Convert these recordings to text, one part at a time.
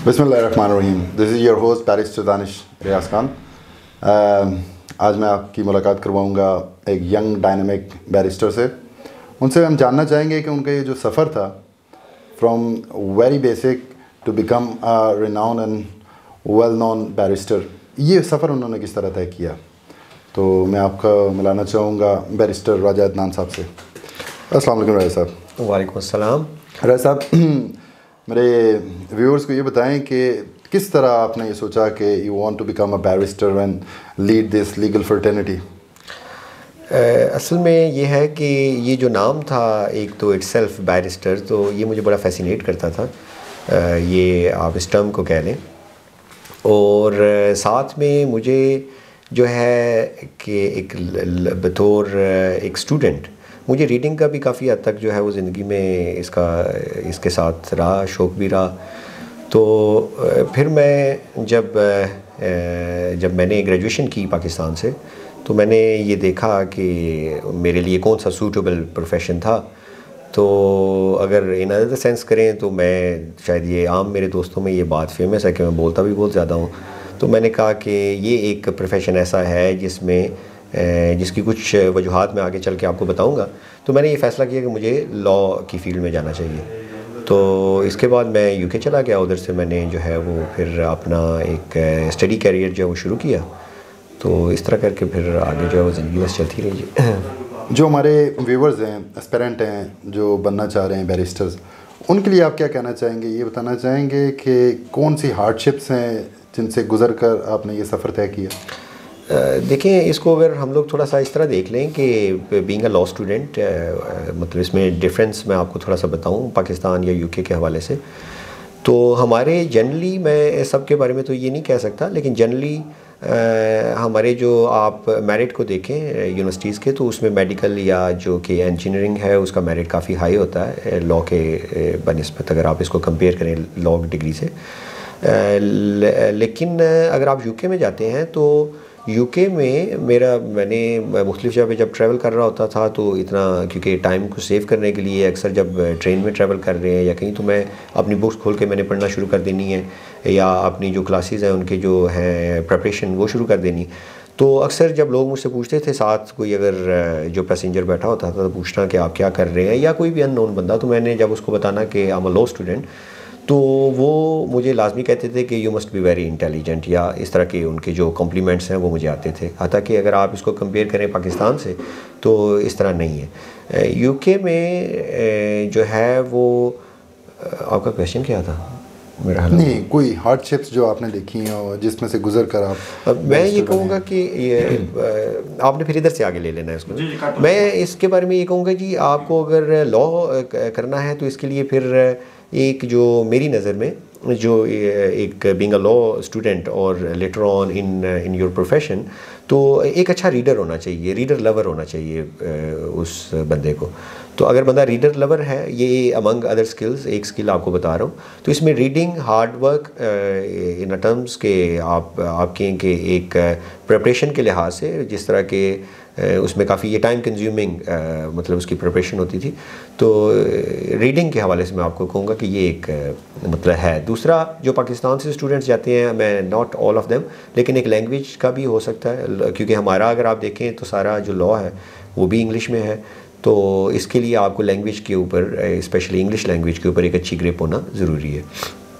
बिस्मिल्लाहिर्रहमानिर्रहीम। This is your host barrister Danish Riyaz Khan. आज मैं आपकी मुलाकात करवाऊंगा एक यंग डायनामिक बैरिस्टर से। उनसे हम जानना चाहेंगे कि उनका ये जो सफ़र था from very basic to become a renowned and well known barrister, ये सफ़र उन्होंने किस तरह तय किया। तो मैं आपका मिलाना चाहूँगा बैरिस्टर राजा अदनान साहब से। अस्सलाम वालेकुम राजा साहब। वालेकुम अस्सलाम। राजा साहब, मेरे व्यूअर्स को ये बताएं कि किस तरह आपने ये सोचा कि you want to become a barrister and lead this legal fraternity. असल में ये है कि ये जो नाम था, एक तो इटसेल्फ बैरिस्टर, तो ये मुझे बड़ा फैसिनेट करता था। ये आप इस टर्म को कह लें। और साथ में मुझे जो है कि एक बतौर एक स्टूडेंट मुझे रीडिंग का भी काफ़ी हद तक जो है वो ज़िंदगी में इसके साथ रहा, शौक़ भी रहा। तो फिर मैं जब मैंने ग्रेजुएशन की पाकिस्तान से, तो मैंने ये देखा कि मेरे लिए कौन सा सूटेबल प्रोफेशन था। तो अगर इन अदर सेंस करें तो मैं शायद ये आम मेरे दोस्तों में ये बात फेमस है कि मैं बोलता भी बहुत ज़्यादा हूँ। तो मैंने कहा कि ये एक प्रोफेशन ऐसा है जिसकी कुछ वजूहात मैं आगे चल के आपको बताऊंगा। तो मैंने ये फ़ैसला किया कि मुझे लॉ की फ़ील्ड में जाना चाहिए। तो इसके बाद मैं यूके चला गया। उधर से मैंने जो है वो फिर अपना एक स्टडी कैरियर जो है वो शुरू किया। तो इस तरह करके फिर आगे जो है वो ज़िंदगी बस चलती रही। जो हमारे व्यूवर्स हैं, एस्पिरेंट हैं, जो बनना चाह रहे हैं बैरिस्टर्स, उनके लिए आप क्या कहना चाहेंगे? ये बताना चाहेंगे कि कौन सी हार्डशिप्स हैं जिनसे गुजर कर आपने ये सफ़र तय किया? देखें, इसको अगर हम लोग थोड़ा सा इस तरह देख लें कि बीइंग अ लॉ स्टूडेंट, मतलब इसमें डिफरेंस मैं आपको थोड़ा सा बताऊं पाकिस्तान या यूके के हवाले से। तो हमारे जनरली, मैं सब के बारे में तो ये नहीं कह सकता, लेकिन जनरली हमारे जो आप मेरिट को देखें यूनिवर्सिटीज़ के, तो उसमें मेडिकल या जो कि इंजीनियरिंग है उसका मेरिट काफ़ी हाई होता है लॉ के बनिस्बत, अगर आप इसको कंपेयर करें लॉ डिग्री से। लेकिन अगर आप यूके में जाते हैं तो यूके में मैंने मुख्तलिफ़ जगह पे जब ट्रैवल कर रहा होता था, तो इतना, क्योंकि टाइम को सेव करने के लिए अक्सर जब ट्रेन में ट्रैवल कर रहे हैं या कहीं, तो मैं अपनी बुक्स खोल के मैंने पढ़ना शुरू कर देनी है, या अपनी जो क्लासेस हैं उनके जो हैं प्रिपरेशन वो शुरू कर देनी। तो अक्सर जब लोग मुझसे पूछते थे, साथ कोई अगर जो पैसेंजर बैठा होता था, तो पूछना कि आप क्या कर रहे हैं, या कोई भी अननोन बंदा, तो मैंने जब उसको बताना कि I am a law student, तो वो मुझे लाजमी कहते थे कि you must be very intelligent, या इस तरह के उनके जो कॉम्प्लीमेंट्स हैं वो मुझे आते थे। हालांकि अगर आप इसको कंपेयर करें पाकिस्तान से तो इस तरह नहीं है। यूके में जो है वो, आपका क्वेश्चन क्या था? मेरा नहीं, कोई हार्डशिप्स जो आपने देखी हैं और जिसमें से गुजर कर आप, मैं ये कहूँगा कि ये आपने फिर इधर से आगे ले लेना है इसको। मैं इसके बारे में ये कहूँगा कि आपको अगर लॉ करना है तो इसके लिए फिर एक जो मेरी नज़र में जो एक बीइंग अ लॉ स्टूडेंट और later on in your profession, तो एक अच्छा रीडर होना चाहिए, रीडर लवर होना चाहिए उस बंदे को। तो अगर बंदा रीडर लवर है, ये अमंग अदर स्किल्स एक स्किल आपको बता रहा हूँ, तो इसमें reading, hard work in a terms के आपके एक प्रिपरेशन के लिहाज से, जिस तरह के उसमें काफ़ी ये टाइम कंज्यूमिंग मतलब उसकी प्रिपरेशन होती थी। तो रीडिंग के हवाले से मैं आपको कहूँगा कि ये एक मतलब है। दूसरा, जो पाकिस्तान से स्टूडेंट्स जाते हैं, मैं नॉट ऑल ऑफ देम, लेकिन एक लैंग्वेज का भी हो सकता है, क्योंकि हमारा अगर आप देखें तो सारा जो लॉ है वो भी इंग्लिश में है। तो इसके लिए आपको लैंग्वेज के ऊपर, स्पेशली इंग्लिश लैंग्वेज के ऊपर एक अच्छी ग्रिप होना ज़रूरी है।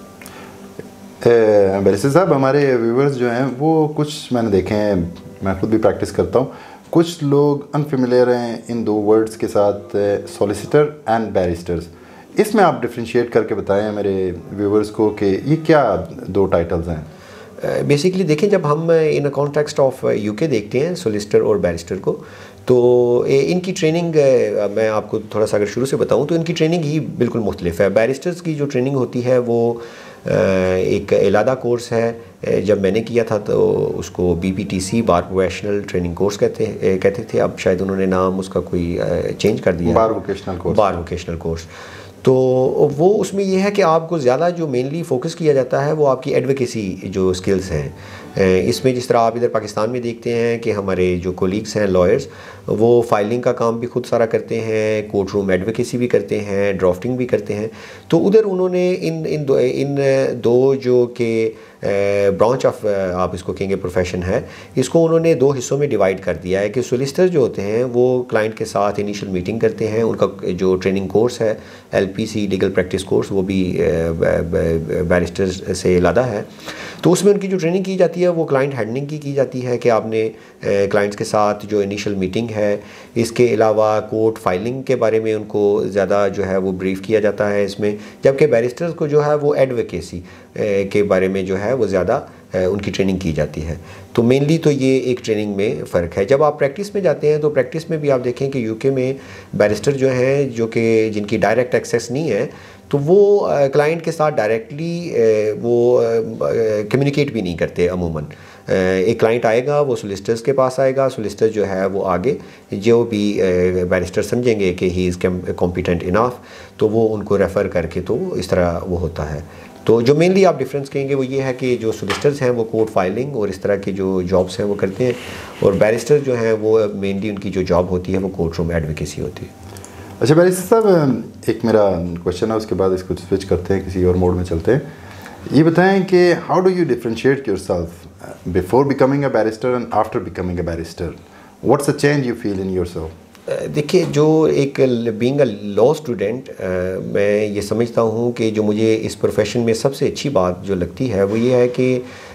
बैरिस्टर साहब, हमारे व्यूवर्स जो हैं वो कुछ मैंने देखे हैं, मैं खुद भी प्रैक्टिस करता हूँ, कुछ लोग अनफेमिलियर हैं इन दो वर्ड्स के साथ, सॉलिसिटर एंड बैरिस्टर्स। इसमें आप डिफ्रेंशिएट करके बताएं मेरे व्यूवर्स को कि ये क्या दो टाइटल्स हैं। बेसिकली देखें, जब हम in a context of UK देखते हैं सॉलिसिटर और बैरिस्टर को, तो इनकी ट्रेनिंग मैं आपको थोड़ा सा अगर शुरू से बताऊं तो इनकी ट्रेनिंग ही बिल्कुल मुख्तलिफ है। बैरिस्टर्स की जो ट्रेनिंग होती है वो एक इलादा कोर्स है। जब मैंने किया था तो उसको BPTC, bar professional training course कहते थे। अब शायद उन्होंने नाम उसका कोई चेंज कर दिया, बार वोकेशनल कोर्स। तो वो उसमें ये है कि आपको ज़्यादा जो मेनली फोकस किया जाता है वो आपकी एडवोकेसी जो स्किल्स हैं। इसमें जिस तरह आप इधर पाकिस्तान में देखते हैं कि हमारे जो कोलीग्स हैं लॉयर्स, वो फाइलिंग का काम भी खुद सारा करते हैं, कोर्ट रूम एडवोकेसी भी करते हैं, ड्राफ्टिंग भी करते हैं। तो उधर उन्होंने इन दो जो कि ब्रांच ऑफ आप इसको कहेंगे प्रोफेशन है, इसको उन्होंने दो हिस्सों में डिवाइड कर दिया है कि सोलिसिटर जो होते हैं वो क्लाइंट के साथ इनिशियल मीटिंग करते हैं, उनका जो ट्रेनिंग कोर्स है LPC लीगल प्रैक्टिस कोर्स वो भी बैरिस्टर से लादा है। तो उसमें उनकी जो ट्रेनिंग की जाती है वो क्लाइंट हैंडलिंग की जाती है कि आपने क्लाइंट्स के साथ जो इनिशियल मीटिंग है, इसके अलावा कोर्ट फाइलिंग के बारे में उनको ज़्यादा जो है वो ब्रीफ किया जाता है इसमें, जबकि बैरिस्टर्स को जो है वो एडवोकेसी के बारे में जो है वो ज़्यादा उनकी ट्रेनिंग की जाती है। तो मेनली तो ये एक ट्रेनिंग में फ़र्क है। जब आप प्रैक्टिस में जाते हैं तो प्रैक्टिस में भी आप देखें कि UK में बैरिस्टर जो हैं जो कि जिनकी डायरेक्ट एक्सेस नहीं है, तो वो क्लाइंट के साथ डायरेक्टली वो कम्युनिकेट भी नहीं करते अमूमन। एक क्लाइंट आएगा, वो सोलिसिटर्स के पास आएगा, सोलिसिटर जो है वो आगे जो भी बैरिस्टर समझेंगे कि ही इज़ कॉम्पिटेंट इनफ, तो वो उनको रेफ़र करके तो इस तरह वो होता है। तो जो मेनली आप डिफरेंस कहेंगे वो ये है कि जो सोलिसिटर्स हैं वो कोर्ट फाइलिंग और इस तरह की जो जॉब्स हैं वो करते हैं, और बैरिस्टर जो हैं वो मेनली उनकी जो जॉब होती है वो कोर्ट रूम एडवोकेसी होती है। अच्छा बैरिस्टर साहब, एक मेरा क्वेश्चन है, उसके बाद इसको स्विच करते हैं, किसी और मोड में चलते हैं। ये बताएं कि how do you differentiate yourself before becoming a barrister and after becoming a barrister? What's the change you feel in yourself? देखिए, जो एक बीइंग अ लॉ स्टूडेंट मैं ये समझता हूँ कि जो मुझे इस प्रोफेशन में सबसे अच्छी बात जो लगती है वो ये है कि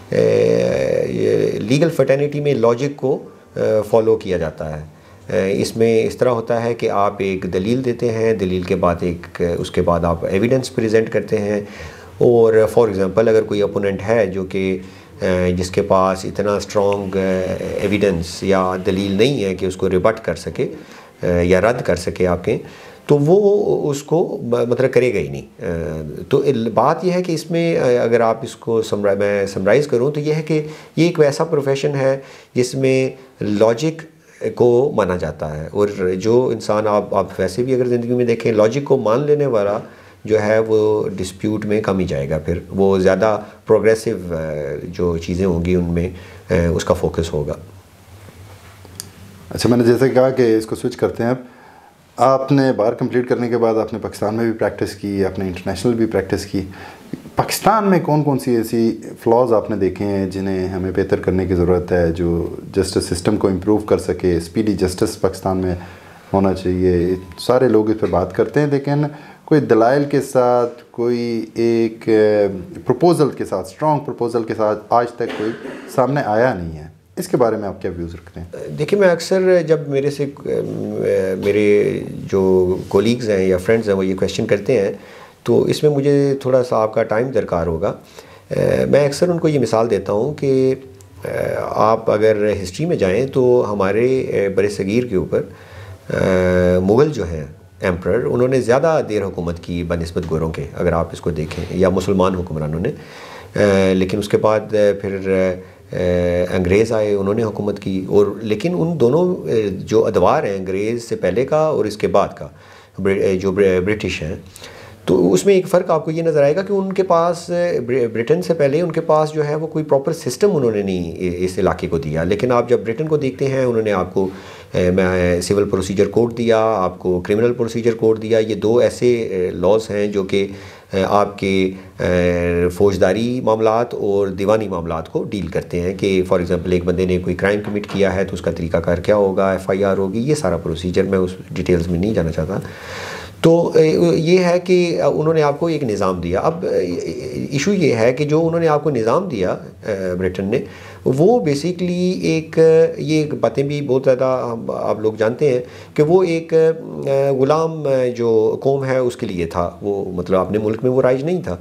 लीगल फर्टेनिटी में लॉजिक को फॉलो किया जाता है। इसमें इस तरह होता है कि आप एक दलील देते हैं, दलील के बाद उसके बाद आप एविडेंस प्रेजेंट करते हैं, और फॉर एग्ज़ाम्पल अगर कोई अपोनेंट है जो कि जिसके पास इतना स्ट्रॉन्ग एविडेंस या दलील नहीं है कि उसको रिबट कर सके या रद्द कर सके आपके, तो वो उसको मतलब करेगा ही नहीं। तो बात यह है कि इसमें अगर आप इसको मैं समराइज़ करूँ तो यह है कि ये एक वैसा प्रोफेशन है जिसमें लॉजिक को माना जाता है, और जो इंसान आप वैसे भी अगर ज़िंदगी में देखें, लॉजिक को मान लेने वाला जो है वो डिस्प्यूट में कम ही जाएगा, फिर वो ज़्यादा प्रोग्रेसिव जो चीज़ें होंगी उनमें उसका फोकस होगा। अच्छा, मैंने जैसे कहा कि इसको स्विच करते हैं। अब आपने बार कंप्लीट करने के बाद आपने पाकिस्तान में भी प्रैक्टिस की, आपने इंटरनेशनल भी प्रैक्टिस की। पाकिस्तान में कौन कौन सी ऐसी फ्लॉज आपने देखे हैं जिन्हें हमें बेहतर करने की ज़रूरत है, जो जस्टिस सिस्टम को इम्प्रूव कर सके? स्पीडी जस्टिस पाकिस्तान में होना चाहिए। सारे लोग इस पर बात करते हैं, लेकिन कोई दलाइल के साथ, कोई एक प्रपोज़ल के साथ, स्ट्रॉन्ग प्रपोज़ल के साथ आज तक कोई सामने आया नहीं है। इसके बारे में आप क्या व्यूज़ रखते हैं? देखिए, मैं अक्सर जब मेरे जो कोलीग्स हैं या फ्रेंड्स हैं वो ये क्वेश्चन करते हैं, तो इसमें मुझे थोड़ा सा आपका टाइम दरकार होगा। मैं अक्सर उनको ये मिसाल देता हूँ कि आप अगर हिस्ट्री में जाएँ तो हमारे बरसगीर के ऊपर मुग़ल जो हैं एम्परर, उन्होंने ज़्यादा देर हुकूमत की बनिस्बत गोरों के, अगर आप इसको देखें, या मुसलमान हुक्मरानों ने। लेकिन उसके बाद फिर अंग्रेज़ आए, उन्होंने हुकूमत की, और लेकिन उन दोनों जो अदवार हैं, अंग्रेज़ से पहले का और इसके बाद का जो ब्रिटिश हैं, तो उसमें एक फ़र्क आपको ये नज़र आएगा कि उनके पास ब्रिटेन से पहले उनके पास जो है वो कोई प्रॉपर सिस्टम उन्होंने नहीं इस इलाके को दिया। लेकिन आप जब ब्रिटेन को देखते हैं, उन्होंने आपको सिविल प्रोसीजर कोड दिया, आपको क्रिमिनल प्रोसीजर कोड दिया। ये दो ऐसे लॉज हैं जो कि आपके फौजदारी मामलात और दीवानी मामलात को डील करते हैं कि फॉर एग्ज़ाम्पल एक बंदे ने कोई क्राइम कमिट किया है तो उसका तरीक़ाकार क्या होगा, FIR होगी, ये सारा प्रोसीजर, मैं उस डिटेल्स में नहीं जाना चाहता। तो ये है कि उन्होंने आपको एक निज़ाम दिया। अब इशू ये है कि जो उन्होंने आपको निज़ाम दिया ब्रिटेन ने, वो बेसिकली ये बातें भी बहुत ज़्यादा आप लोग जानते हैं कि वो एक ग़ुलाम जो कौम है उसके लिए था वो, मतलब अपने मुल्क में वो राइज नहीं था।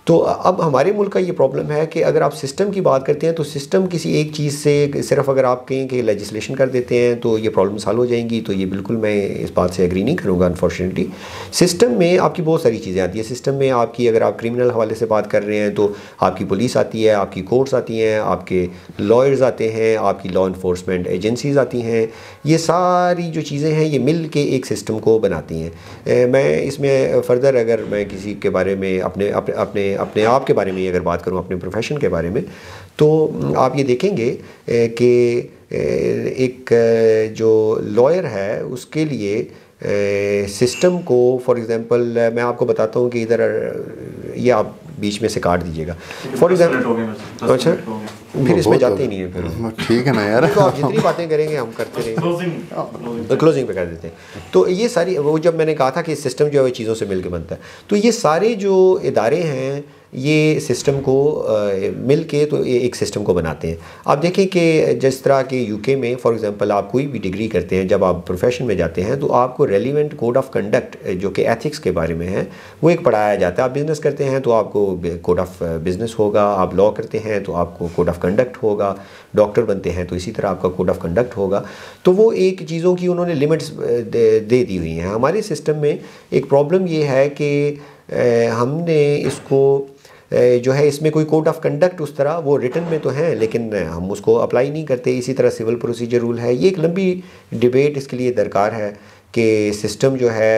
तो अब हमारे मुल्क का ये प्रॉब्लम है कि अगर आप सिस्टम की बात करते हैं तो सिस्टम किसी एक चीज़ से सिर्फ अगर आप कहें कि लेजिस्लेशन कर देते हैं तो ये प्रॉब्लम सॉल्व हो जाएंगी, तो ये बिल्कुल मैं इस बात से एग्री नहीं करूँगा। अनफॉर्चुनेटली सिस्टम में आपकी बहुत सारी चीज़ें आती हैं। सिस्टम में आपकी अगर आप क्रिमिनल हवाले से बात कर रहे हैं तो आपकी पुलिस आती है, आपकी कोर्ट्स आती हैं, आपके लॉयर्स आते हैं, आपकी लॉ इन्फोर्समेंट एजेंसीज़ आती हैं। ये सारी जो चीज़ें हैं ये मिल के एक सिस्टम को बनाती हैं। मैं इसमें फ़र्दर अगर मैं किसी के बारे में अपने अपने अपने अपने आप के बारे में अगर बात करूं, अपने प्रोफेशन के बारे में, तो आप ये देखेंगे कि एक जो लॉयर है उसके लिए सिस्टम को, फॉर एग्ज़ाम्पल मैं आपको बताता हूं कि इधर ये आप बीच में से काट दीजिएगा। फॉर एग्ज़ाम्पल अच्छा, फिर इसमें जाते ही नहीं है, फिर ठीक है ना यार। तो आप जितनी बातें करेंगे हम करते रहेंगे, क्लोजिंग पे कर देते हैं। तो ये सारी, वो जब मैंने कहा था कि सिस्टम जो है चीज़ों से मिलकर बनता है, तो ये सारे जो इदारे हैं ये सिस्टम को मिल के तो ये एक सिस्टम को बनाते हैं। आप देखें कि जिस तरह के यूके में फॉर एग्जांपल आप कोई भी डिग्री करते हैं, जब आप प्रोफेशन में जाते हैं तो आपको रेलिवेंट कोड ऑफ कंडक्ट जो कि एथिक्स के बारे में है वो एक पढ़ाया जाता है। आप बिज़नेस करते हैं तो आपको कोड ऑफ बिज़नेस होगा, आप लॉ करते हैं तो आपको कोड ऑफ कंडक्ट होगा, डॉक्टर बनते हैं तो इसी तरह आपका कोड ऑफ कंडक्ट होगा। तो वो एक चीज़ों की उन्होंने लिमिट्स दे दी हुई हैं। हमारे सिस्टम में एक प्रॉब्लम ये है कि हमने इसको जो है इसमें कोई कोड ऑफ कंडक्ट उस तरह वो रिटन में तो है लेकिन हम उसको अप्लाई नहीं करते। इसी तरह सिविल प्रोसीजर रूल है। ये एक लंबी डिबेट इसके लिए दरकार है कि सिस्टम जो है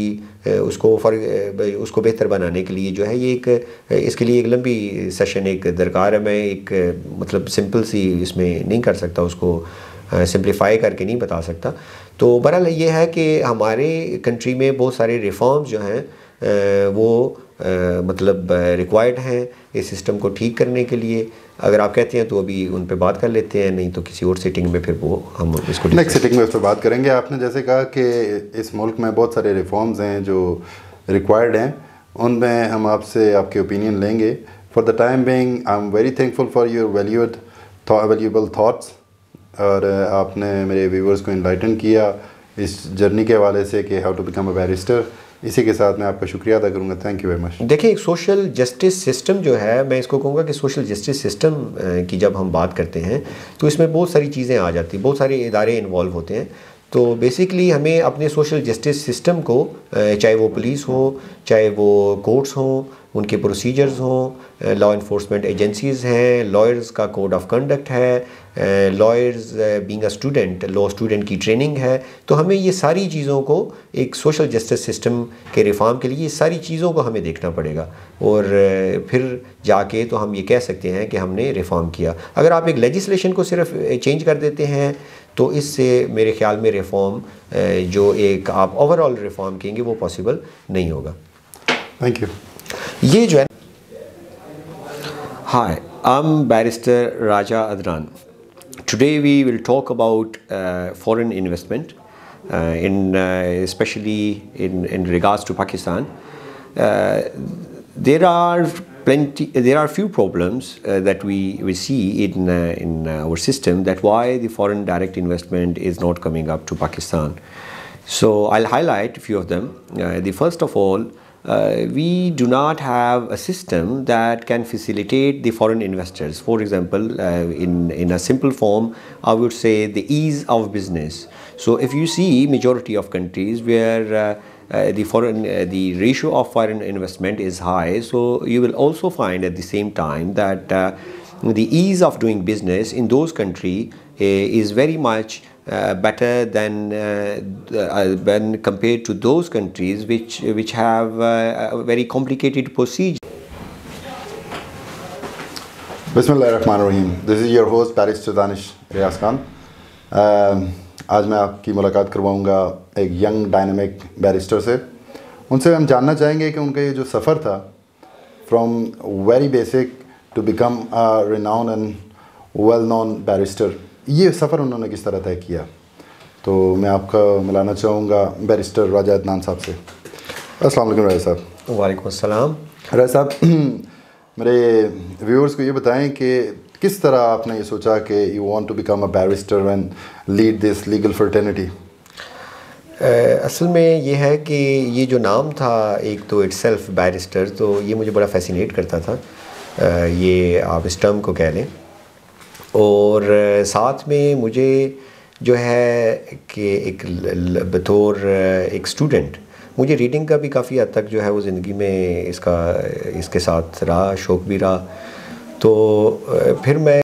उसको बेहतर बनाने के लिए जो है ये एक इसके लिए एक लंबी सेशन एक दरकार है। मैं एक मतलब सिंपल सी इसमें नहीं कर सकता, उसको सिंप्लीफाई करके नहीं बता सकता। तो बहरहाल ये है कि हमारे कंट्री में बहुत सारे रिफॉर्म्स जो हैं वो मतलब रिक्वायर्ड हैं इस सिस्टम को ठीक करने के लिए। अगर आप कहते हैं तो अभी उन पे बात कर लेते हैं, नहीं तो किसी और सिटिंग में फिर वो हम इसको नेक्स्ट सिटिंग में उस पर बात करेंगे। आपने जैसे कहा कि इस मुल्क में बहुत सारे रिफॉर्म्स हैं जो रिक्वायर्ड हैं, उनमें हम आपसे आपके ओपिनियन लेंगे। For the time being I am very thankful for your valuable thoughts, और आपने मेरे व्यूवर्स को इनलाइटन किया इस जर्नी के हवाले से कि how to become a barrister. इसी के साथ मैं आपका शुक्रिया अदा करूँगा। Thank you very much. देखिए, एक सोशल जस्टिस सिस्टम जो है, मैं इसको कहूँगा कि सोशल जस्टिस सिस्टम की जब हम बात करते हैं तो इसमें बहुत सारी चीज़ें आ जाती हैं, बहुत सारे इदारे इन्वॉल्व होते हैं। तो बेसिकली हमें अपने सोशल जस्टिस सिस्टम को, चाहे वो पुलिस हो, चाहे वो कोर्ट्स हों, उनके प्रोसीजर्स हों, लॉ इन्फोर्समेंट एजेंसीज़ हैं, लॉयर्स का कोड ऑफ कंडक्ट है, lawyers being a student, law student की ट्रेनिंग है। तो हमें ये सारी चीज़ों को एक सोशल जस्टिस सिस्टम के रिफॉर्म के लिए ये सारी चीज़ों को हमें देखना पड़ेगा, और फिर जाके तो हम ये कह सकते हैं कि हमने रिफॉर्म किया। अगर आप एक लेजिस्लेशन को सिर्फ चेंज कर देते हैं तो इससे मेरे ख्याल में रिफॉर्म जो एक आप ओवरऑल रिफॉर्म कहेंगे वो पॉसिबल नहीं होगा। Thank you. ये जो है, hi, I am barrister Raja Adnan. Today we will talk about foreign investment, especially in regards to Pakistan. There are few problems that we see in our system, that why the foreign direct investment is not coming up to Pakistan. So I'll highlight a few of them. The first of all, we do not have a system that can facilitate the foreign investors. For example, in a simple form, I would say the ease of business. So if you see majority of countries where the ratio of foreign investment is high, so you will also find at the same time that the ease of doing business in those countries is very much better than when compared to those countries which have a very complicated procedure. बिस्मिल्लाहिर्रहमानिर्रहीम। This is your host barrister Danish Riyaz Khan. आज मैं आपकी मुलाकात करवाऊँगा एक young dynamic barrister से। उनसे हम जानना चाहेंगे कि उनका ये जो सफ़र था from very basic to become a renowned and well known barrister, ये सफ़र उन्होंने किस तरह तय किया। तो मैं आपका मिलाना चाहूँगा बैरिस्टर राजा अदनान साहब से। अस्सलाम वालेकुम राजा साहब। वालेकुम अस्सलाम। राजा साहब, मेरे व्यूअर्स को ये बताएं कि किस तरह आपने ये सोचा कि you want to become a barrister and lead this legal fraternity. असल में ये है कि ये जो नाम था एक तो इटसेल्फ बैरिस्टर, तो ये मुझे बड़ा फैसिनेट करता था। ये आप इस टर्म को कह लें। और साथ में मुझे जो है कि एक बतौर एक स्टूडेंट मुझे रीडिंग का भी काफ़ी हद तक जो है वो ज़िंदगी में इसके साथ रहा, शौक़ भी रहा। तो फिर मैं